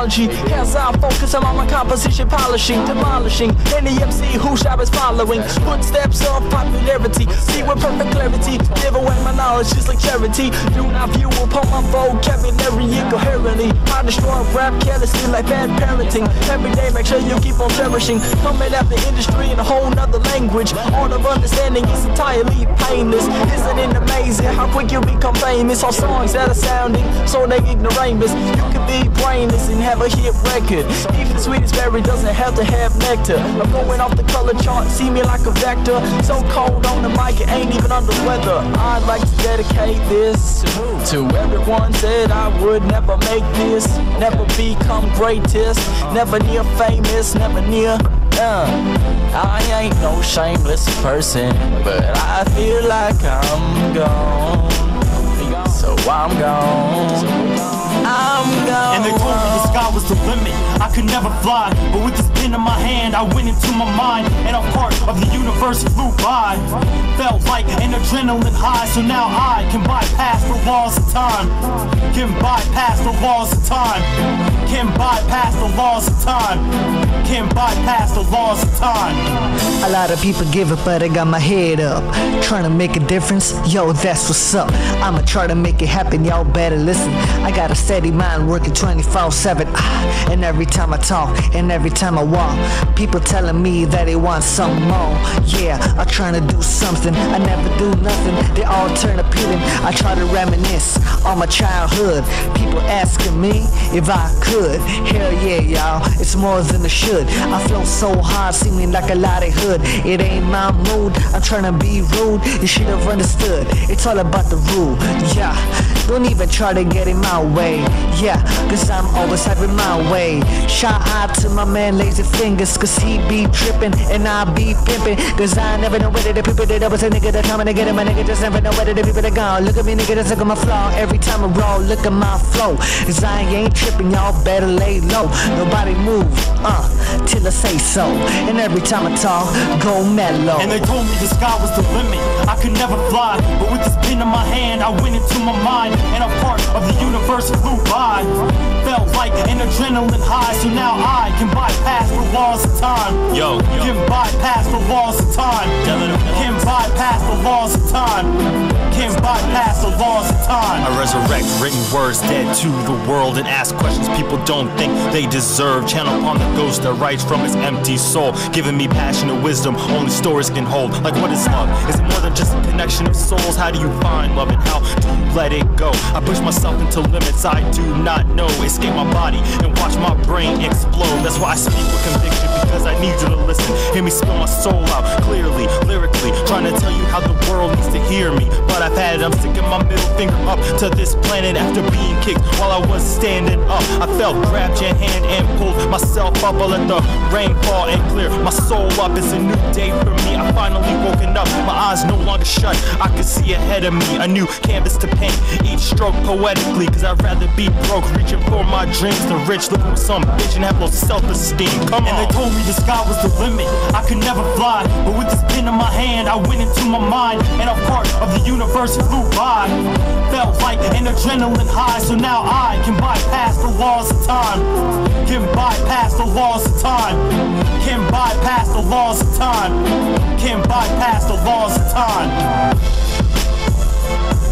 technology. Hands-on focus, I'm on my composition, polishing, demolishing any MC who shop is following. Footsteps of popularity, see with perfect clarity. Give away my knowledge just like charity. Do not view upon my vocabulary incoherently. I destroy rap carelessly like bad parenting. Every day make sure you keep on cherishing. Coming out the industry in a whole nother language. All of understanding is entirely painless. Isn't it amazing how quick you become famous? All songs that are sounding so they ignoramus. You can be brainless and have a hit record. Even the sweetest berry doesn't have to have nectar. I'm going off the color chart, see me like a vector. So cold on the mic, it ain't even under weather. I'd like to dedicate this to everyone said I would never make this, never become greatest, never near famous, never near. I ain't no shameless person, but I feel like I'm gone. So I'm gone. I'm gone. And they told me the sky was the limit, I could never fly. But with this pen in my hand, I went into my mind, and a part of the universe flew by. Felt like an adrenaline high, so now I can bypass the laws of time. Can bypass the laws of time. Can bypass the laws of time. Can bypass the laws of time. A lot of people give it, but I got my head up, trying to make a difference. Yo, that's what's up. I'ma try to make it happen, y'all better listen. I got a steady mind working 24/7. And every time I talk, and every time I walk, people telling me that they want something more. Yeah, I'm trying to do something, I never do nothing. They all turn appealing. I try to reminisce on my childhood. People asking me if I could. Hell yeah, y'all, it's more than a should. I flow so hard, seeming like a lot of hood. It ain't my mood, I'm trying to be rude. You should have understood, it's all about the rule. Yeah, don't even try to get in my way. Yeah, cause I'm always having my way. Shout out to my man Lazy Fingers, cause he be trippin' and I be pimpin'. Cause I never know whether the people that always a nigga that coming to get him. My nigga just never know whether the people that gone. Look at me, nigga, just look at my flaw. Every time I roll, look at my flow. Cause I ain't trippin', y'all better lay low. Nobody move, till I say so. And every time I talk, go mellow. And they told me the sky was the limit, I could never fly. But with this pen in my hand, I went into my mind, and a part of the universe flew by. Felt like an adrenaline high, so now I can bypass the laws of time. Yo, can bypass the laws of time. Can bypass the laws of time. Can bypass the laws of time. I resurrect written words dead to the world and ask questions people don't think they deserve. Channel upon the ghost that writes from his empty soul, giving me passionate wisdom only stories can hold. Like, what is love? Is it more than just a connection of souls? How do you find love and how do you let it go? I push myself into limits I do not know. Escape my body and watch my brain explode. That's why I speak with conviction, because I need you to listen. Hear me spill my soul out clearly, lyrically, trying to tell you how the world needs to hear me. But I've had it, I'm sticking my middle finger up to this planet after being kicked while I was standing up. I felt, grabbed your hand and pulled myself up. I let the rain fall and clear my soul up. It's a new day for me, I finally woken up. My eyes no longer shut, I can see ahead of me. A new canvas to paint, each stroke poetically. Cause I'd rather be broke, reaching for my dreams, than rich, looking for some bitch and have low self-esteem. Come on. And they told me the sky was the limit, I could never fly. But with this pen in my hand, I went into my mind, and a part of the universe flew by. Felt like an adrenaline high, so now I can bypass the laws of time. Can bypass the laws of time. Can bypass the laws of time. Can bypass the laws of time.